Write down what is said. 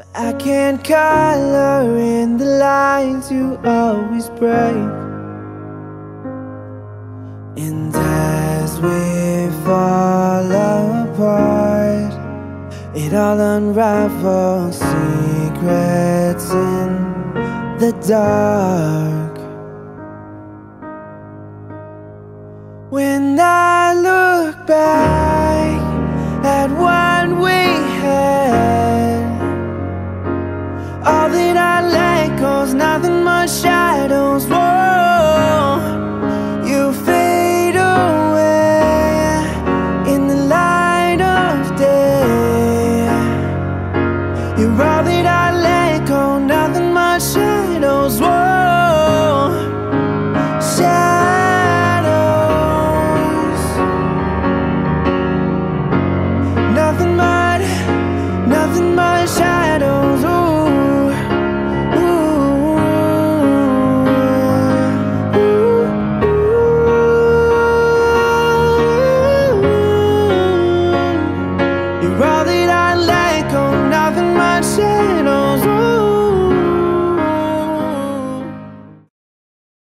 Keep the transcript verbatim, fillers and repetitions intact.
I can't color in the lines you always break. And as we fall apart, it all unravels, secrets in the dark. When I look back at what we had, all that I let go's nothing but shadows. Whoa, you fade away in the light of day. You're all that I